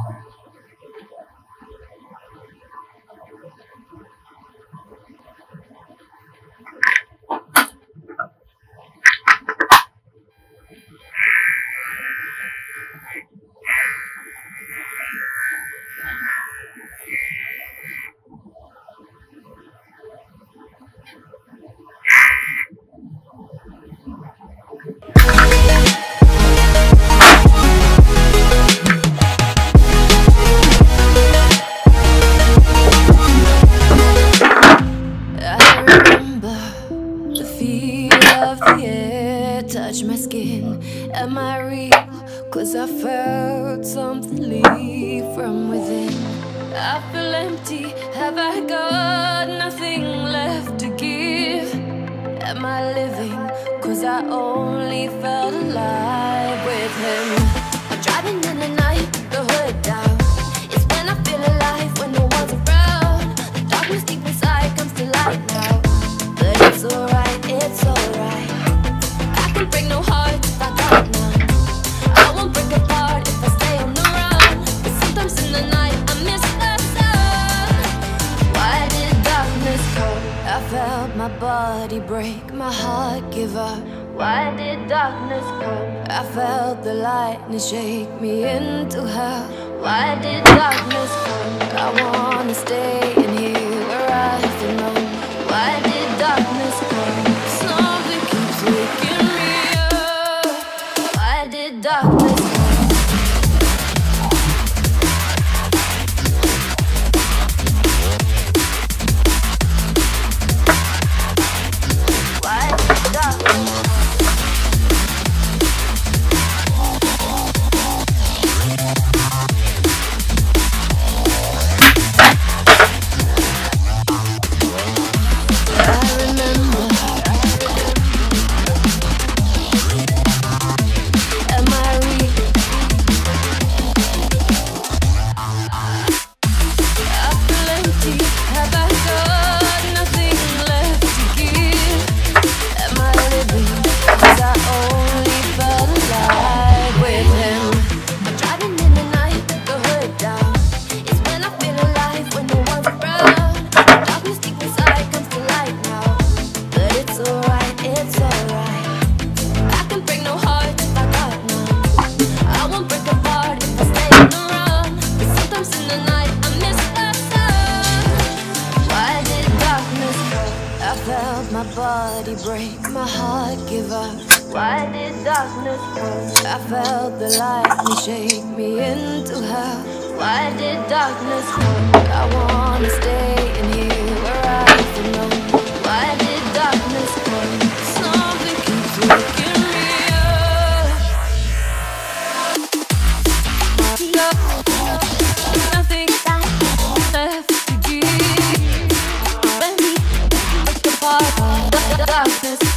Touch my skin, am I real? Cause I felt something leave from within. I feel empty, have I got nothing left to give? Am I living? Cause I only felt alive with him. I'm driving in the night, the hood down. It's when I feel alive, when no one's around. The darkness deep inside comes to light now. But it's alright, it's alright. Break no heart if I got none. I won't break apart if I stay on the run. But sometimes in the night I miss the sun. Why did darkness come? I felt my body break, my heart give up. Why did darkness come? I felt the lightness shake me into hell. Why did darkness come? I wanna stay in here where I feel known. Why did darkness come? Something keeps waking me. Darkness. Why darkness? My body break, my heart give up. Why did darkness come? I felt the lightning shake me into hell. Why did darkness come? I wanna stay in here where I feel known. Why did darkness come? Something keeps waking me up. Nothing left to give. Darkness.